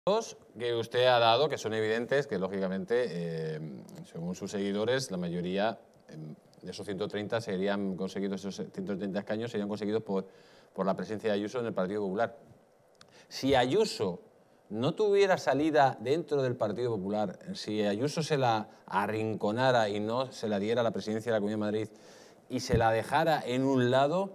Que usted ha dado, que son evidentes, que lógicamente, según sus seguidores, la mayoría de esos 130 serían conseguidos, esos 130 escaños serían conseguidos por la presencia de Ayuso en el Partido Popular. Si Ayuso no tuviera salida dentro del Partido Popular, si Ayuso se la arrinconara y no se la diera a la presidencia de la Comunidad de Madrid y se la dejara en un lado,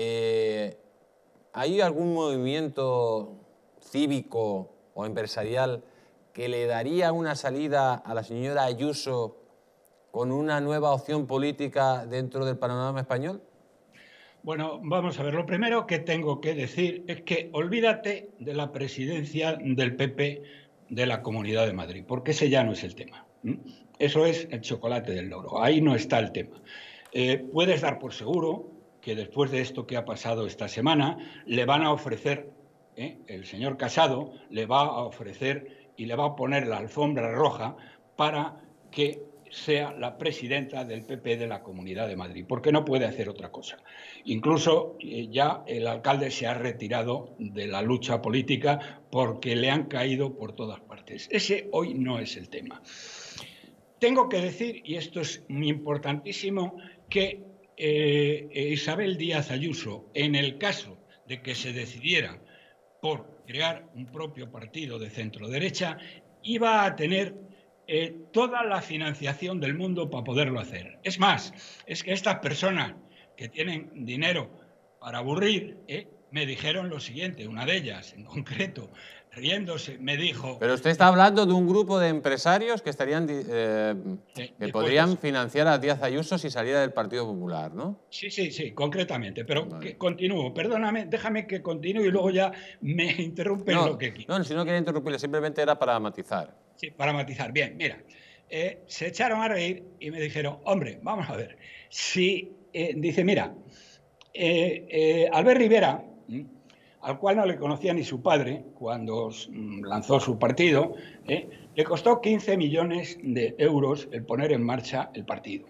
¿hay algún movimiento cívico o empresarial que le daría una salida a la señora Ayuso con una nueva opción política dentro del panorama español? Bueno, vamos a ver, lo primero que tengo que decir es que olvídate de la presidencia del PP de la Comunidad de Madrid, porque ese ya no es el tema. Eso es el chocolate del loro, ahí no está el tema. Puedes dar por seguro que después de esto que ha pasado esta semana, le van a ofrecer, el señor Casado le va a ofrecer y le va a poner la alfombra roja para que sea la presidenta del PP de la Comunidad de Madrid, porque no puede hacer otra cosa. Incluso ya el alcalde se ha retirado de la lucha política porque le han caído por todas partes. Ese hoy no es el tema. Tengo que decir, y esto es muy importantísimo, que Isabel Díaz Ayuso, en el caso de que se decidiera por crear un propio partido de centro-derecha, iba a tener toda la financiación del mundo para poderlo hacer. Es más, es que estas personas que tienen dinero para aburrir, me dijeron lo siguiente, una de ellas en concreto, riéndose, me dijo... Pero usted está hablando de un grupo de empresarios que estarían que podrían financiar a Díaz Ayuso si saliera del Partido Popular, ¿no? Sí, sí, sí, concretamente, pero vale. Continúo, perdóname, déjame que continúe y luego ya me interrumpes lo que quieras. No, si no quería interrumpirle, simplemente era para matizar. Sí, para matizar. Bien, mira, se echaron a reír y me dijeron, hombre, vamos a ver, si, dice, mira, Albert Rivera, al cual no le conocía ni su padre cuando lanzó su partido, le costó 15 millones de euros el poner en marcha el partido.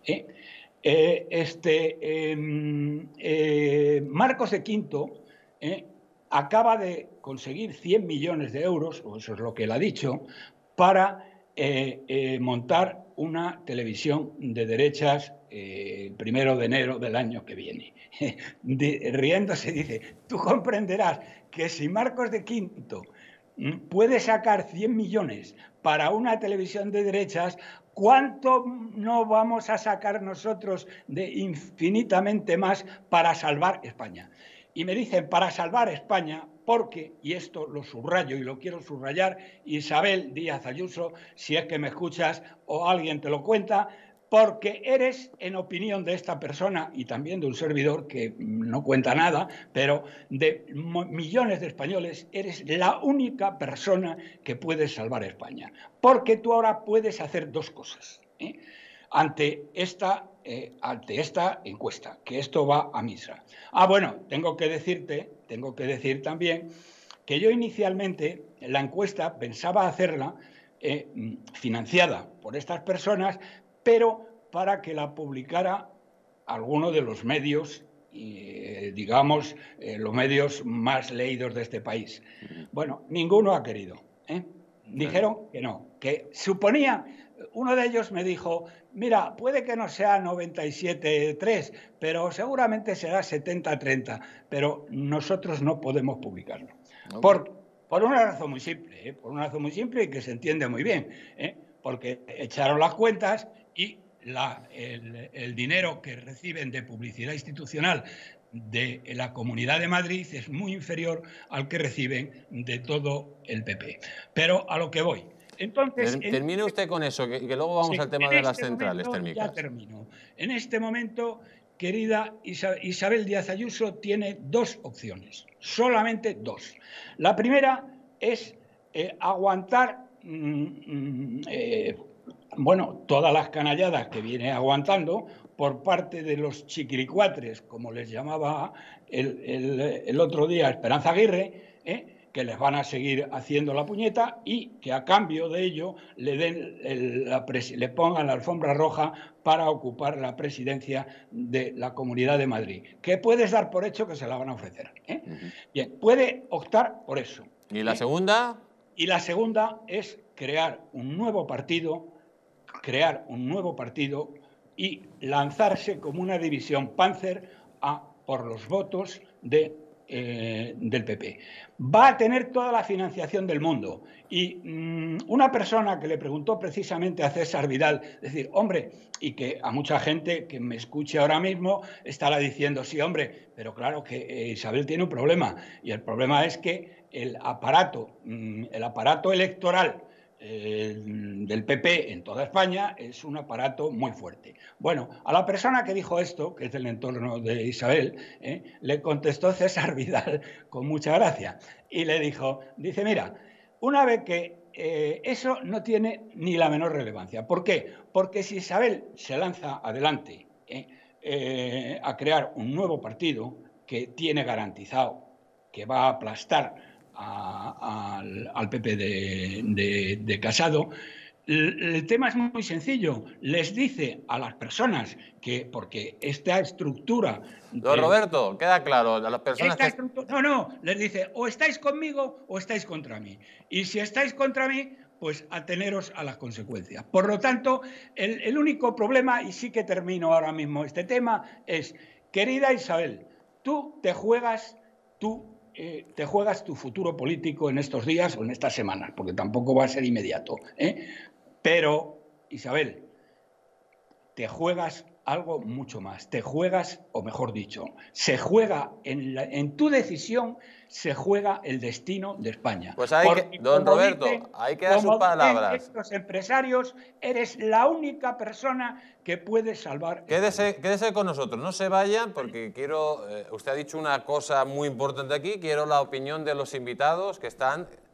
Marcos de Quinto acaba de conseguir 100 millones de euros, o eso es lo que él ha dicho, para montar una televisión de derechas el 1 de enero del año que viene. Riéndose dice, tú comprenderás que si Marcos de Quinto puede sacar 100 millones para una televisión de derechas, ¿cuánto no vamos a sacar nosotros de infinitamente más para salvar España? Y me dicen, para salvar España, porque, y esto lo subrayo y lo quiero subrayar, Isabel Díaz Ayuso, si es que me escuchas o alguien te lo cuenta, porque eres, en opinión de esta persona y también de un servidor que no cuenta nada, pero de millones de españoles, eres la única persona que puede salvar a España. Porque tú ahora puedes hacer dos cosas ante esta encuesta, que esto va a misa. Bueno, tengo que decir también que yo inicialmente la encuesta pensaba hacerla financiada por estas personas, pero para que la publicara alguno de los medios, digamos, los medios más leídos de este país. Bueno, ninguno ha querido. Dijeron que no, que suponía, uno de ellos me dijo, mira, puede que no sea 97-3, pero seguramente será 70-30, pero nosotros no podemos publicarlo. Okay. Por una razón muy simple, por una razón muy simple y que se entiende muy bien, porque echaron las cuentas y el dinero que reciben de publicidad institucional de la Comunidad de Madrid es muy inferior al que reciben de todo el PP. Pero a lo que voy. Entonces, termine usted con eso, que luego vamos al tema de las centrales térmicas. Ya termino. En este momento, querida Isabel Díaz Ayuso tiene dos opciones, solamente dos. La primera es aguantar bueno, todas las canalladas que viene aguantando por parte de los chiquiricuatres, como les llamaba el otro día Esperanza Aguirre, que les van a seguir haciendo la puñeta y que a cambio de ello le pongan la alfombra roja para ocupar la presidencia de la Comunidad de Madrid, que puedes dar por hecho que se la van a ofrecer. Bien, puede optar por eso. ¿Y la segunda? Y la segunda es crear un nuevo partido y lanzarse como una división Panzer por los votos del PP. Va a tener toda la financiación del mundo. Y una persona que le preguntó precisamente a César Vidal, decir, hombre, y que a mucha gente que me escuche ahora mismo estará diciendo, sí, hombre, pero claro que Isabel tiene un problema. Y el problema es que el aparato electoral del PP en toda España es un aparato muy fuerte. Bueno, a la persona que dijo esto, que es del entorno de Isabel, le contestó César Vidal con mucha gracia y le dice, mira, una vez que eso no tiene ni la menor relevancia. ¿Por qué? Porque si Isabel se lanza adelante a crear un nuevo partido que tiene garantizado que va a aplastar al PP de Casado, el tema es muy sencillo. Les dice a las personas que, porque esta estructura... Don Roberto, queda claro, a las personas que... No, les dice, o estáis conmigo o estáis contra mí. Y si estáis contra mí, pues ateneros a las consecuencias. Por lo tanto, el único problema, y sí que termino ahora mismo este tema, es, querida Isabel, tú te juegas tu futuro político en estos días o en estas semanas, porque tampoco va a ser inmediato. Pero, Isabel, te juegas algo mucho más. Te juegas, o mejor dicho, se juega en tu decisión, se juega el destino de España. Pues don Roberto, ahí quedan sus palabras. Estos empresarios, eres la única persona que puede salvar. Quédese con nosotros, no se vayan, porque quiero... usted ha dicho una cosa muy importante aquí, quiero la opinión de los invitados que están